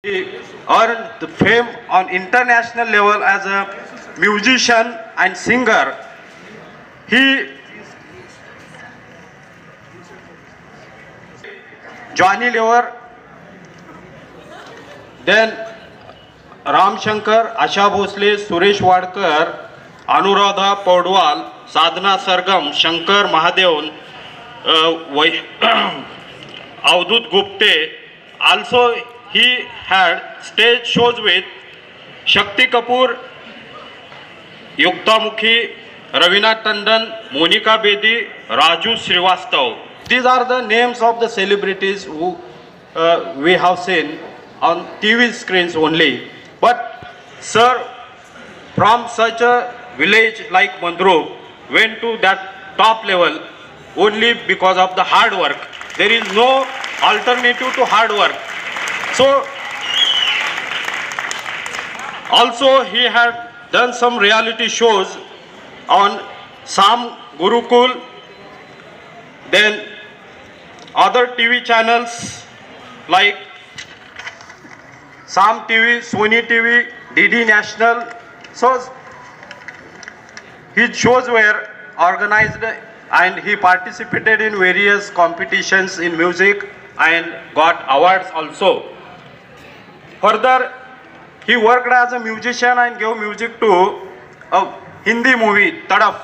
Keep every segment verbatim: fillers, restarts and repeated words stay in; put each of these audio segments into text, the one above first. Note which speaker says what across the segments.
Speaker 1: He earned the fame on international level as a musician and singer. He Johnny Lever, then Ram Shankar, Asha Bhosle, Suresh Wadkar, Anuradha Paudwal, Sadhana Sargam, Shankar Mahadevan, uh, Avdut Gupte. Also, he had stage shows with Shakti Kapoor, Yukta Mukhi, Ravina Tandon, Monica Bedi, Raju Srivastav. These are the names of the celebrities who uh, we have seen on T V screens only. But sir, from such a village like Mandru went to that top level only because of the hard work. There is no alternative to hard work. So also he had done some reality shows on Sam Gurukul, then other T V channels like Sam T V, Sony T V, D D National. So his shows were organized and he participated in various competitions in music and got awards also. Further, he worked as a musician and gave music to a Hindi movie, Tadaf.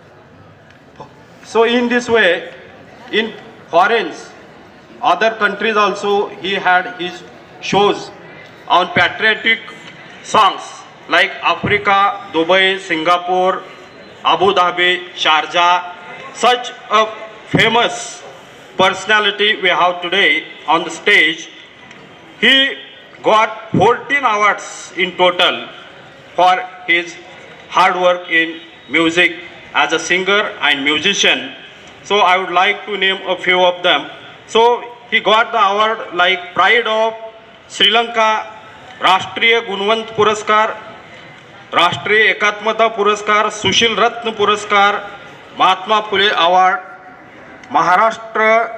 Speaker 1: So in this way, in foreigns, other countries also, he had his shows on patriotic songs like Africa, Dubai, Singapore, Abu Dhabi, Sharjah. Such a famous personality we have today on the stage. He got fourteen awards in total for his hard work in music as a singer and musician. So I would like to name a few of them. So he got the award like Pride of Sri Lanka, Rashtriya Gunwant Puraskar, Rashtriya Ekatmata Puraskar, Sushil Ratna Puraskar, Mahatma Phule Award, Maharashtra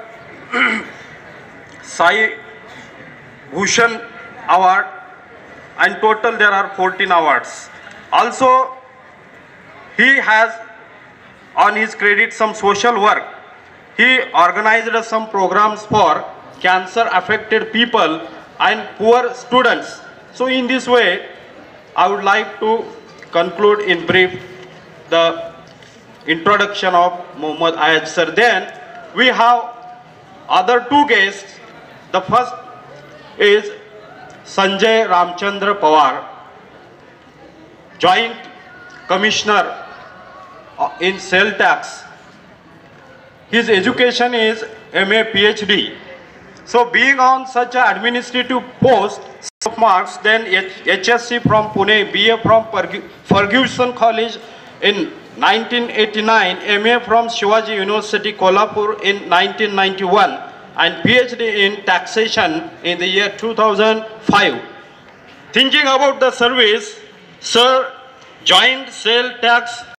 Speaker 1: Sai Bhushan Award, and total there are fourteen awards. Also, he has on his credit some social work. He organized some programs for cancer affected people and poor students. So in this way, I would like to conclude in brief the introduction of Muhammad Ayaz sir. Then we have other two guests. The first is Sanjay Ramchandra Pawar, Joint Commissioner in Sale Tax. His education is M A P H D. So being on such an administrative post of marks, then H S C from Pune, B A from Ferguson College in nineteen eighty-nine, M A from Shivaji University, Kolhapur in nineteen ninety-one, and P H D in taxation in the year two thousand five. Thinking about the service, sir joined Sale Tax